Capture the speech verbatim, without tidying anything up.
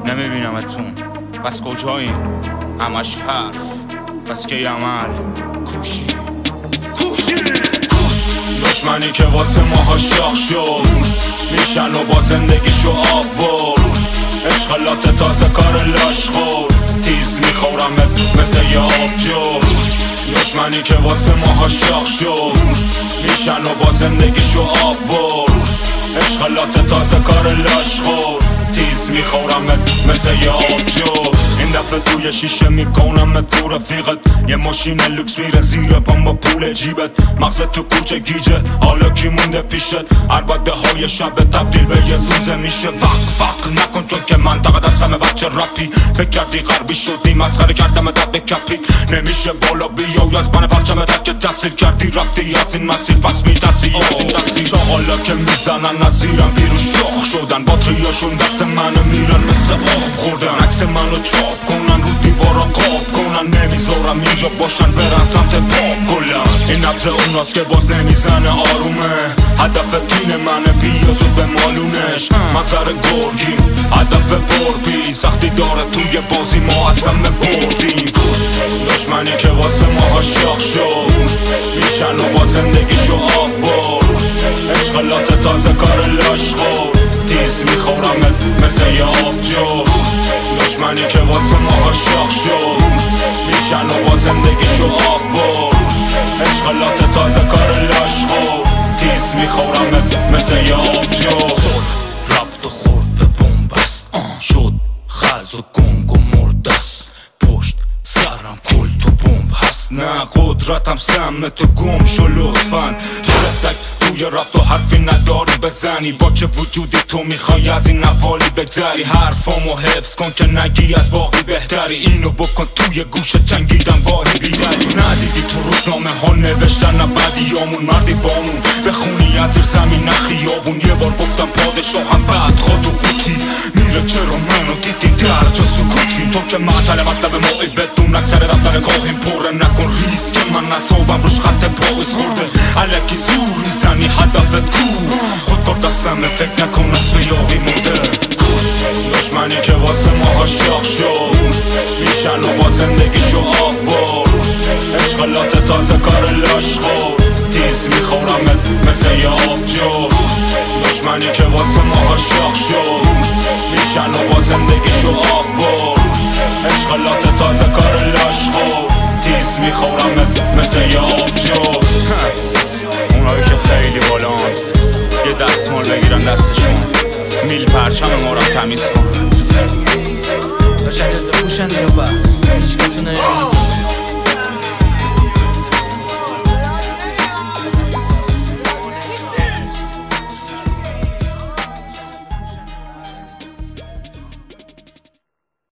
نمیبینمتون. بس کجاییم؟ همش حرف بس که عمل. کوشی کوشی دشمنی که واسه ماها شاخ شد میشن و با زندگیشو آب برد. اشغالات تازه کار لاش خورد تیز میخورمت مثل یه آبجو. دشمنی که واسه ماها شاخ شد میشن و با زندگیشو آب برد. اشغالات تازه کار لاش خورد تیز میخورمت مثل یه آبجو. این دفعه توی شیشه میکنمت تو رفیقت. یه ماشین لوکس میره زیر پام با پول جیبت. مغزت تو کوچه گیجه حالا کی مونده پیشت؟ عربده های شب تبدیل به یه زوزه میشه. وق وق نکن چون که منطقه دستمه بچه رپی. فکر کردی غربی شدی مسخره کردم دب کپی. نمیشه بالا بیای از من پرچم تک تحصیل کردی رفتی از این مسیر پس میترسی از این تحصیل. چاقالا که میزنن نظیرم بیرو شاخ شدن. باتریاشون دست منو میرن مثل آب خوردن. عکس منو چاپ کنن رو دیوارا قاب کنن. نمیذارم اینجا باشن برن سمت پاپ کلن. این نبض اوناست که باز نمیزنه آرومه. هدف تین منه بیا زود به مالونش. منظر گرگیم هدف بربی. سختی داره توی بازی ما اصلا بردیم. دشمنی که واسه ماها شاخ شد میشن و با زندگیشو آب برد. اشغالات تازه کار لاش خورد تیز میخورمت مثل یه آبجو. دشمنی که واسه ماها شاخ شد میشن و با زندگیشو آب برد. اشغالات تازه کار لاش خورد تیز میخورمت مثل یه آبجو. رفت و خورد به بومبست شد خز و گنگ و مردست. پشت سرم کل تو بومب هست نه قدرتم سم تو گم شو لطفا. تو رسک توی رفت تو حرفی نداری بزنی. با چه وجودی تو میخوای از این نوالی بگذری؟ حرفامو حفظ کن که نگی از باقی بهتری. اینو بکن توی گوشه چنگیدم گاهی بیدری. ندیدی تو روزنامه ها نوشتن بدیامون مردی بامون بخونی از زیر زمین خیابون. یه بار گفتم پادشاهم بعد خود و قوطی میره چرا منو دیدی در جا سکوتی. تو که معطل مطلب مایی بدون اکثر دفتر کاهیم پره نکن ریس که من نصابم روش خط پاویز خورده. علکی زور میزنی هدفت کو خود کار دستمه فکر نکن اسم یاقی مرده. دشمنی که واسه ماها شاخ شد میشن و با زندگیشو آب برد. اشغالات تازه کار لاش خورد تیز میخورمت مثل یه آبجو. دشمنی که واسه ماها شاخ شد میشن و با زندگیشو آب برد. اشغالات تازه کار لاش خورد تیز میخورمت مثل یه آبجو. اونایی که خیلی بالان یه دستمال بگیرن دستشون میل پرچم ما رو تمیز کن.